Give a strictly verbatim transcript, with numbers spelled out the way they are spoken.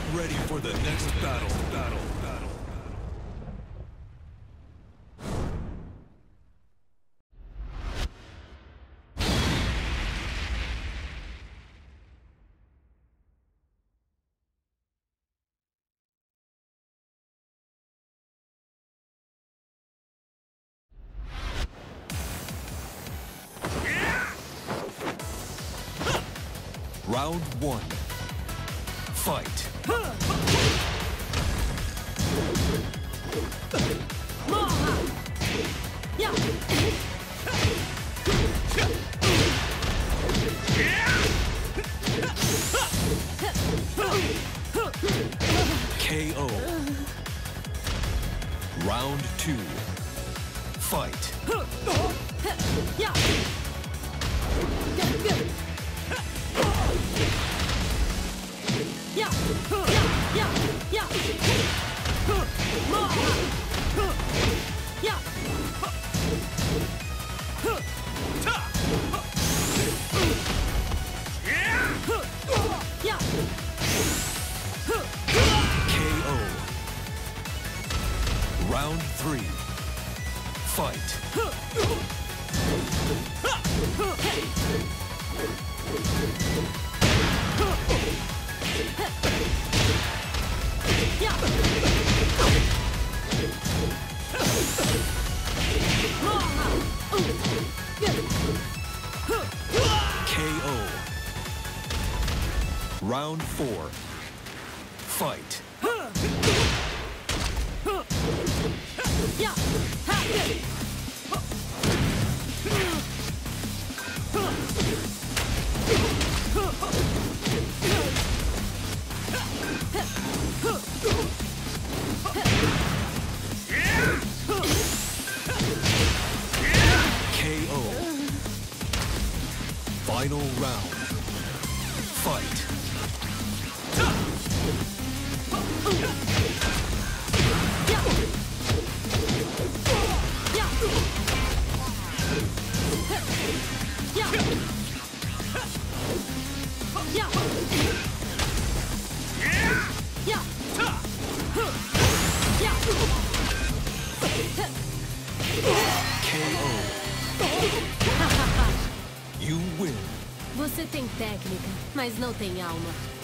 ready for the next battle. Battle. Battle. Round one. Fight. K O. Round two. Fight. K O. Round three. Fight. K O. Round four. Fight. K O. Final round. Fight. K O. You win. Você tem técnica, mas não tem alma.